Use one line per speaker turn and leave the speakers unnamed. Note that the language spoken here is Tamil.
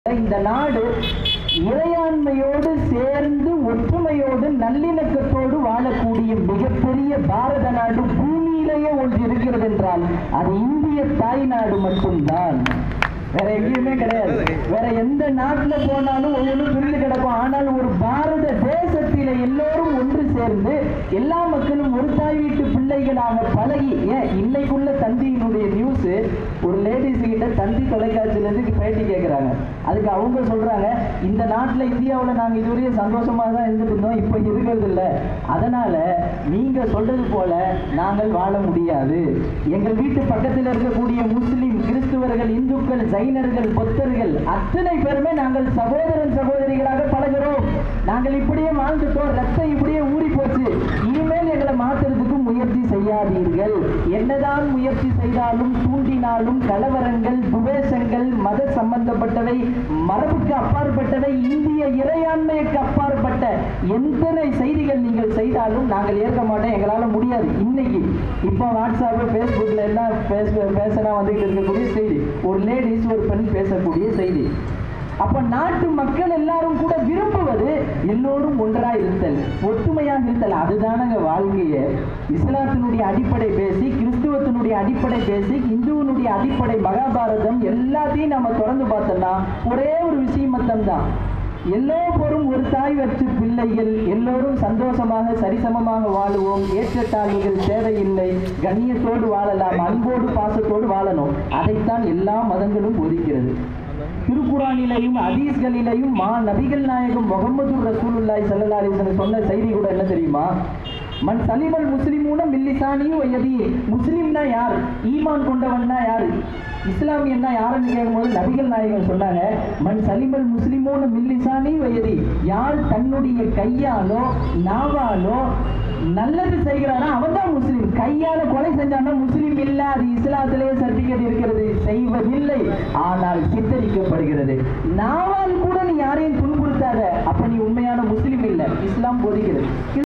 இந்த நாடு இறையாண்மையோடு சேர்ந்து ஒற்றுமையோடு நல்லிணக்கத்தோடு வாழக்கூடிய மிகப்பெரிய பாரத நாடு பூமியிலேயே ஒன்று இருக்கிறது என்றால் அது இந்திய தாய் நாடு மட்டும்தான். வேற எங்கேயுமே கிடையாது. வேற எந்த நாட்டுல போனாலும் ஒவ்வொன்றும் பிரிந்து கிடக்கும். ஆனால் ஒரு பாரத தேசத்தில எல்லோரும் ஒன்று சேர்ந்து எல்லா மக்களும் ஒரு தாய் வீட்டு பிள்ளைகளாக பழகி, இன்னைக்குள்ள தந்தியினுடைய நியூஸ், ஒரு லேடிஸ் கிட்ட தந்தி தொலைக்காட்சியில இருந்து பேட்டி கேட்கிறாங்க. அதுக்கு அவங்க சொல்றாங்க, இந்த நாட்டுல இந்தியாவில் நாங்க இதுவரையும் சந்தோஷமா தான் இருந்துட்டு இருந்தோம், இப்ப இருக்கிறது இல்லை. அதனால நீங்க சொல்றது போல நாங்கள் வாழ முடியாது. எங்கள் வீட்டு பக்கத்தில் இருக்கக்கூடிய முஸ்லிம், கிறிஸ்துவர்கள், இந்துக்கள், ஜைனர்கள், புத்தர்கள் அத்தனை பேருமே நாங்கள் சகோதரன் சகோதரிகளாக பழகிறோம். நாங்கள் இப்படியே வாழ்ந்துட்டோம், ரத்தம் இப்படியே ஊறி போச்சு. இனிமேல் எங்களை மாற்றுறதுக்கு முயற்சி செய்யாதீர்கள். என்னதான் முயற்சி செய்தாலும் தூண்டினாலும் கலவரங்கள், துவேஷங்கள், மத சம்பந்தப்பட்டவை, மரபுக்கு அப்பாற்பட்டவை, இந்திய இறையாண்மைக்கு அப்பாற்பட்ட எத்தனை செய்திகள் நீங்கள் செய்தாலும் நாங்கள் ஏற்க மாட்டோம், எங்களால் முடியாது. இன்னைக்கு இப்போ வாட்ஸ்அப், ஃபேஸ்புக்கில் எல்லாம் பேசினா வந்துட்டு இருக்கக்கூடிய செய்தி, ஒரு லேடிஸ் ஒரு பெண் பேசக்கூடிய செய்தி. அப்ப நாட்டு மக்கள் எல்லாரும் கூட விரும்புவது எல்லோரும் ஒன்றாக இருத்தல், ஒற்றுமையாக இருத்தல். அதுதானங்க வாழ்க்கையை. இஸ்லாத்தினுடைய அடிப்படை பேசி, கிறிஸ்துவத்தினுடைய அடிப்படை பேசி, இந்துவனுடைய அடிப்படை மகாபாரதம் எல்லாத்தையும் நம்ம தொடர்ந்து பார்த்தோம்னா ஒரே ஒரு விஷயம் மட்டும்தான். எல்லோரும் ஒரு தாய் வச்சு பிள்ளைகள், எல்லோரும் சந்தோஷமாக சரிசமமாக வாழுவோம், ஏற்றத்தாழ்வுகள் தேவையில்லை, கண்ணியத்தோடு வாழலாம், அன்போடு பாசத்தோடு வாழணும். அதைத்தான் எல்லா மதங்களும் போதிக்கிறது. திருக்குறானிலையும் ஹதீஸ்களிலையும் நபிகள் நாயகம் முகமது ரசூலுல்லாஹி ஸல்லல்லாஹு அலைஹி வஸல்லம் சொன்ன செய்தி கூட என்ன தெரியுமா? மன் சலிமல் முஸ்லிமூன மில்லிசானியும் வயதி. முஸ்லிம்னா யார்? ஈமான் கொண்டவன்னா யாரு? இஸ்லாமியன்னா யாருன்னு கேட்கும்போது நபிகள் நாயகம் சொன்னாங்க, மன் சலிமல் முஸ்லிமூன மில்லிசானி வயதி. யார் தன்னுடைய கையாலோ நாவாலோ நல்லது செய்கிறானா அவன் தான் முஸ்லீம். கையால கொலை செஞ்சானா முஸ்லீம் இல்ல. அது இஸ்லாத்திலேயே சர்டிபிகேட் இருக்கிறது. செய்வதில்லை, ஆனால் சித்தரிக்கப்படுகிறது. நாவால் கூட நீ யாரையும் துன்புறுத்தாத, அப்ப நீ உண்மையான முஸ்லீம் இல்லை. இஸ்லாம் போதிக்கிறது.